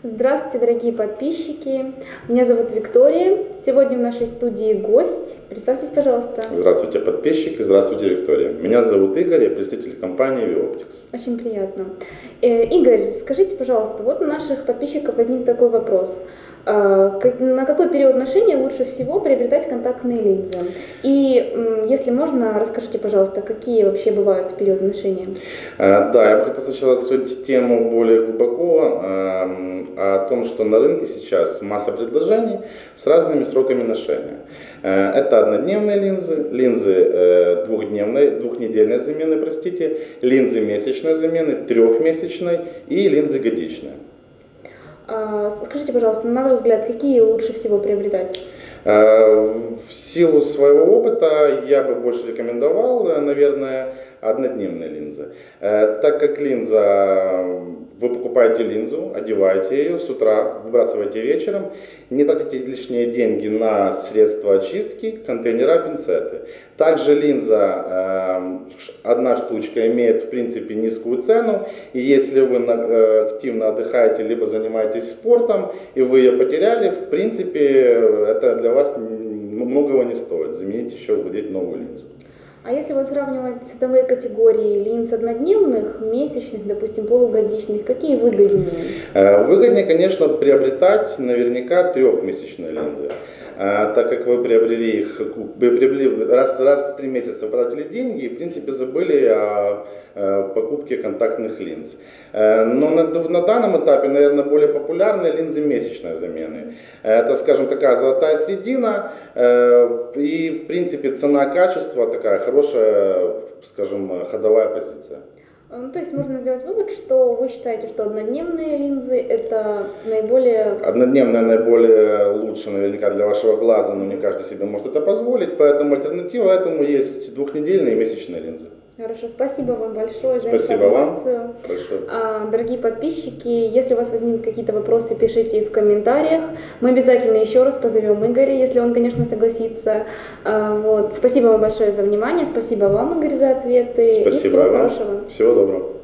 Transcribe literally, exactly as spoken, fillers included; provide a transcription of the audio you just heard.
Здравствуйте, дорогие подписчики. Меня зовут Виктория. Сегодня в нашей студии гость. Представьтесь, пожалуйста. Здравствуйте, подписчики. Здравствуйте, Виктория. Меня зовут Игорь, я представитель компании Vioptics. Очень приятно. Э, Игорь, скажите, пожалуйста, вот у наших подписчиков возник такой вопрос. Э, как, на какой период ношения лучше всего приобретать контактные линзы? И, э, если можно, расскажите, пожалуйста, какие вообще бывают периоды ношения? Э, да, я бы хотел сначала раскрыть тему более глубоко э, о том, что на рынке сейчас масса предложений с разными сроками ношения. Э, это однодневные линзы, линзы э, двухдневной, двухнедельной замены, простите, линзы месячной замены, трехмесячной и линзы годичной. Скажите, пожалуйста, на ваш взгляд, какие лучше всего приобретать? В силу своего опыта я бы больше рекомендовал, наверное, однодневные линзы. Так как линза, вы покупаете линзу, одеваете ее с утра, выбрасываете вечером, не тратите лишние деньги на средства очистки, контейнера, пинцеты. Также линза, одна штучка, имеет в принципе низкую цену, и если вы активно отдыхаете, либо занимаетесь спортом, и вы ее потеряли, в принципе, это для вас многого не стоит, заменить еще, вводить новую линзу. А если вот сравнивать цветовые категории линз однодневных, месячных, допустим, полугодичных, какие выгоднее? Выгоднее, конечно, приобретать наверняка трехмесячные линзы. Так как вы приобрели их, вы приобрели раз, раз в три месяца, потратили деньги и, в принципе, забыли о покупке контактных линз. Но на, на данном этапе, наверное, более популярны линзы месячной замены. Это, скажем, такая золотая середина и, в принципе, цена-качество такая хорошая, скажем, ходовая позиция. Ну, то есть можно сделать вывод, что вы считаете, что однодневные линзы это наиболее... Однодневная наиболее лучше наверняка для вашего глаза, но не каждый себе может это позволить, поэтому альтернатива этому есть двухнедельные и месячные линзы. Хорошо, спасибо вам большое спасибо за информацию. Вам большое. А, дорогие подписчики, если у вас возникнут какие-то вопросы, пишите их в комментариях. Мы обязательно еще раз позовем Игоря, если он, конечно, согласится. А, вот. Спасибо вам большое за внимание, спасибо вам, Игорь, за ответы. Спасибо и всего вам. хорошего. Всего доброго.